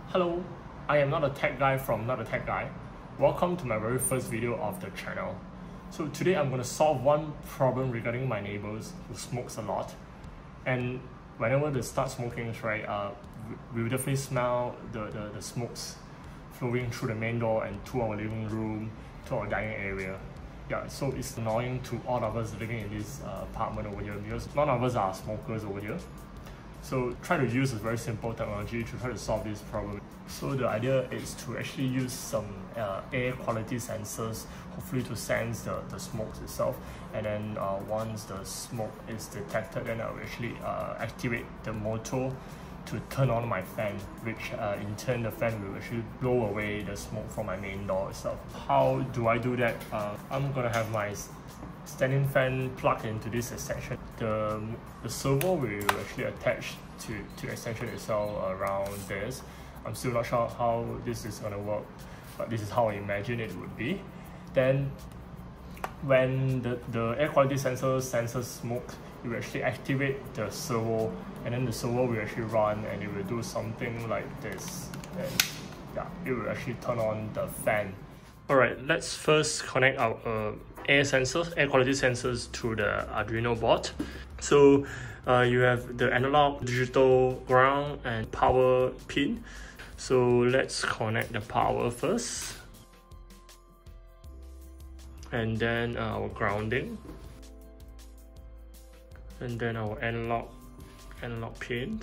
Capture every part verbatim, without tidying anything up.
Hello, I am not a tech guy from Not a Tech Guy. Welcome to my very first video of the channel. So today I'm going to solve one problem regarding my neighbors who smokes a lot. And whenever they start smoking, right, uh, we will definitely smell the, the, the smokes flowing through the main door and to our living room, to our dining area. Yeah, so it's annoying to all of us living in this uh, apartment over here because none of us are smokers over here. So try to use a very simple technology to try to solve this problem. So the idea is to actually use some uh, air quality sensors, hopefully to sense the, the smoke itself. And then uh, once the smoke is detected, then I will actually uh, activate the motor to turn on my fan, which uh, in turn the fan will actually blow away the smoke from my main door itself. How do I do that? Uh, I'm gonna have my standing fan plugged into this extension. The, the servo will actually attach to, to the extension itself around this. I'm still not sure how this is going to work, but this is how I imagine it would be. Then when the, the air quality sensor senses smoke, it will actually activate the servo, and then the servo will actually run and it will do something like this. And yeah, it will actually turn on the fan. Alright, let's first connect our uh, air sensors, air quality sensors to the Arduino board. So uh, you have the analog, digital, ground and power pin. So let's connect the power first. And then our grounding. And then our analog, analog pin.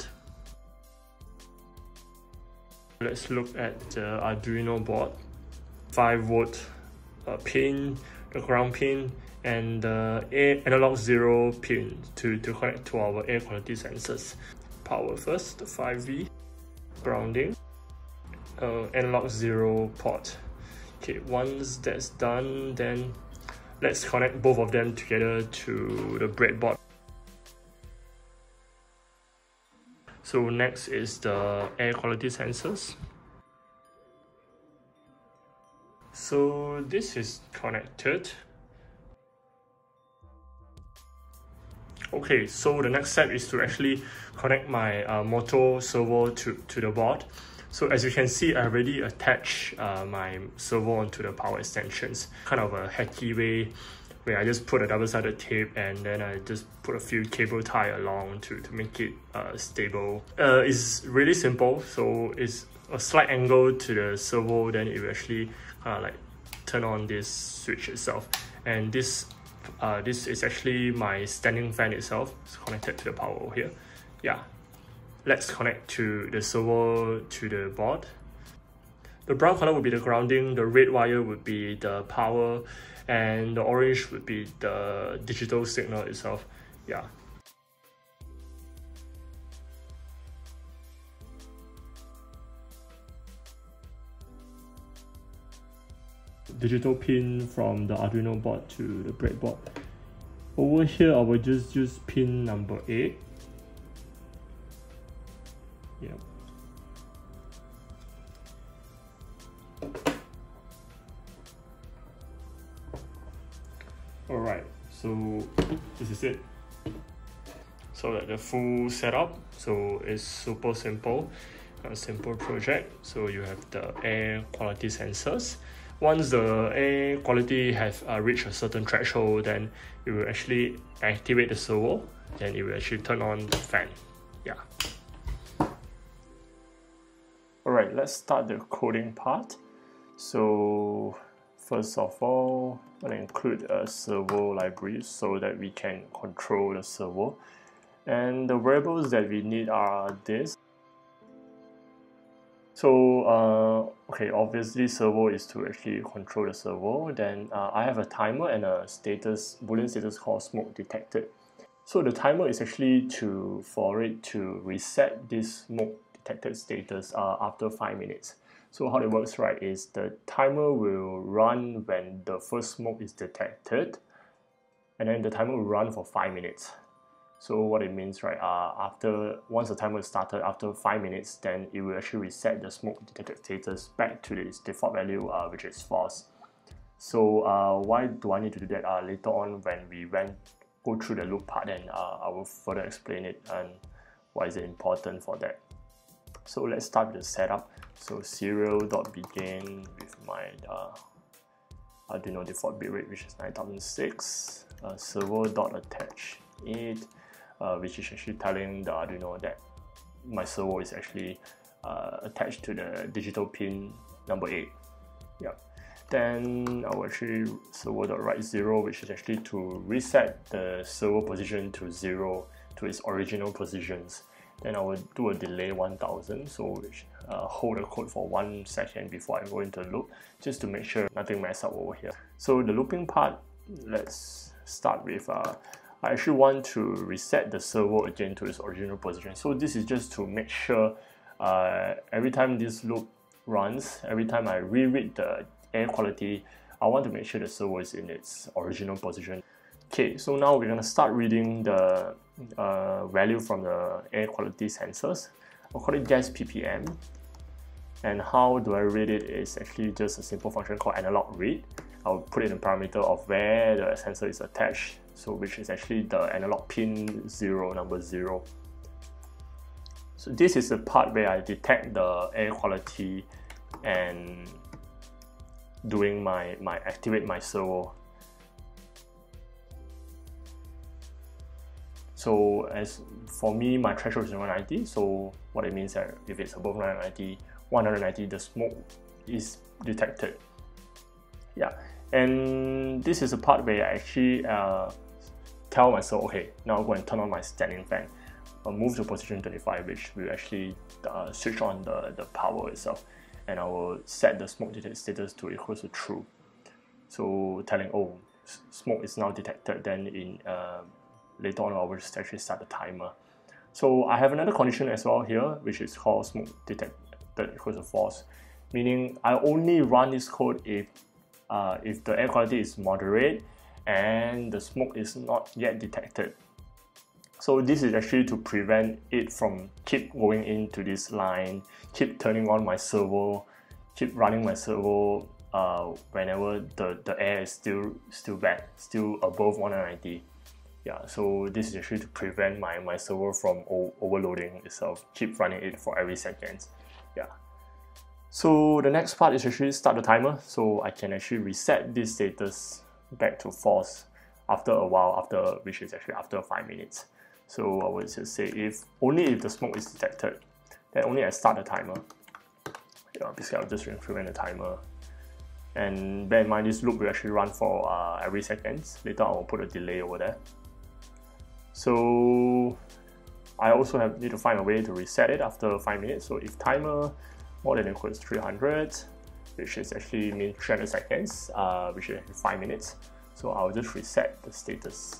Let's look at the Arduino board. five volt uh, pin, the ground pin, and the air analog zero pin to, to connect to our air quality sensors. Power first, the five V, grounding, uh, analog zero port. Okay, once that's done, then let's connect both of them together to the breadboard. So next is the air quality sensors. So this is connected. Okay, so the next step is to actually connect my uh, motor servo to, to the board. So as you can see, I already attached uh, my servo onto the power extensions. Kind of a hacky way where I just put a double-sided tape and then I just put a few cable tie along to, to make it uh, stable. Uh, it's really simple, so it's a slight angle to the servo, then it will actually kind of like turn on this switch itself. And this uh, this is actually my standing fan itself. It's connected to the power over here. Yeah, let's connect to the servo to the board. The brown color would be the grounding, the red wire would be the power, and the orange would be the digital signal itself. Yeah. Digital pin from the Arduino board to the breadboard. Over here, I will just use pin number eight. Yep. Alright, so this is it. So that the full setup. So it's super simple, a simple project. So you have the air quality sensors. Once the air quality has uh, reached a certain threshold, then it will actually activate the servo, then it will actually turn on the fan. Yeah. Alright, let's start the coding part. So first of all, I'm going to include a servo library so that we can control the servo. And the variables that we need are this. So, uh, okay, obviously servo is to actually control the servo. Then uh, I have a timer and a status, boolean status called smoke detected. So the timer is actually to for it to reset this smoke detected status uh, after five minutes. So how it works, right, is the timer will run when the first smoke is detected, and then the timer will run for five minutes. So what it means, right, uh, after once the timer is started, after five minutes, then it will actually reset the smoke detected status back to its default value, uh, which is false. So uh, why do I need to do that? Uh, later on, when we went go through the loop part, then uh, I will further explain it and why is it important for that. So let's start with the setup. So serial.begin with my uh, Arduino default bitrate, which is nine thousand six. Uh, servo.attach it, uh, which is actually telling the Arduino that my servo is actually uh, attached to the digital pin number eight. Yeah. Then I will actually servo.write zero, which is actually to reset the servo position to zero to its original positions. Then I will do a delay one thousand, so which, uh, hold the code for one second before I go into loop, just to make sure nothing mess up over here. So the looping part, let's start with, uh, I actually want to reset the servo again to its original position. So this is just to make sure uh, every time this loop runs, every time I reread the air quality, I want to make sure the servo is in its original position. Okay, so now we're going to start reading the uh, value from the air quality sensors. I'll call it gas P P M. And how do I read it is actually just a simple function called analog read. I'll put in a parameter of where the sensor is attached, so which is actually the analog pin zero, number zero. So this is the part where I detect the air quality and doing my, my activate my servo. So as for me, my threshold is one ninety, so what it means that if it's above one ninety, one ninety, the smoke is detected. Yeah, and this is a part where I actually uh, tell myself, okay, now go and turn on my standing fan. I'll move to position twenty-five, which will actually uh, switch on the, the power itself. And I will set the smoke detect status to equals to true. So telling, oh, smoke is now detected, then in uh, later on I will just actually start the timer. So I have another condition as well here, which is called smoke detected equals to false, meaning I only run this code if uh, if the air quality is moderate and the smoke is not yet detected. So this is actually to prevent it from keep going into this line, keep turning on my servo, keep running my servo uh, whenever the, the air is still still bad, still above one ninety. Yeah, so this is actually to prevent my, my servo from overloading itself, keep running it for every second. Yeah. So the next part is actually start the timer, so I can actually reset this status back to false after a while, after which is actually after five minutes. So I would just say if only if the smoke is detected, then only I start the timer. Yeah, basically I'll just increment the timer. And bear in mind this loop will actually run for uh, every second. Later I will put a delay over there. So I also have need to find a way to reset it after five minutes. So if timer more than or equals three hundred, which is actually mean three hundred seconds, uh, which is five minutes. So I'll just reset the status.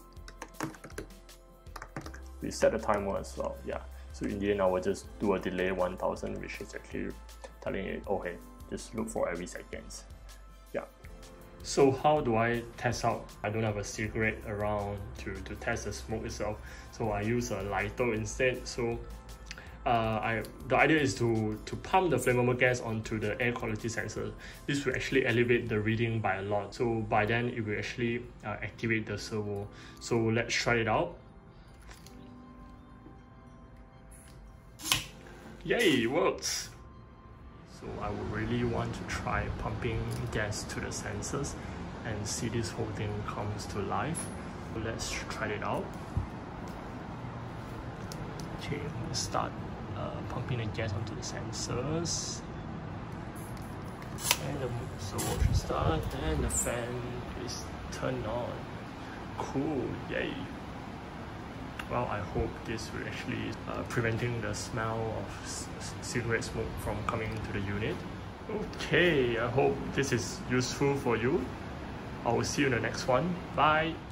Reset the timer as well. Yeah. So in the end, I will just do a delay one thousand, which is actually telling it, okay, just look for every seconds. Yeah. So how do I test out? I don't have a cigarette around to, to test the smoke itself. So I use a lighter instead. So uh, I, the idea is to, to pump the flammable gas onto the air quality sensor. This will actually elevate the reading by a lot. So by then it will actually uh, activate the servo. So let's try it out. Yay, it works! So I would really want to try pumping gas to the sensors and see this whole thing comes to life. So let's try it out. Okay, let's start uh, pumping the gas onto the sensors. And the servo should start, and the fan is turned on. Cool, yay! Well, I hope this will actually uh, preventing the smell of cigarette smoke from coming into the unit. Okay, I hope this is useful for you. I will see you in the next one. Bye!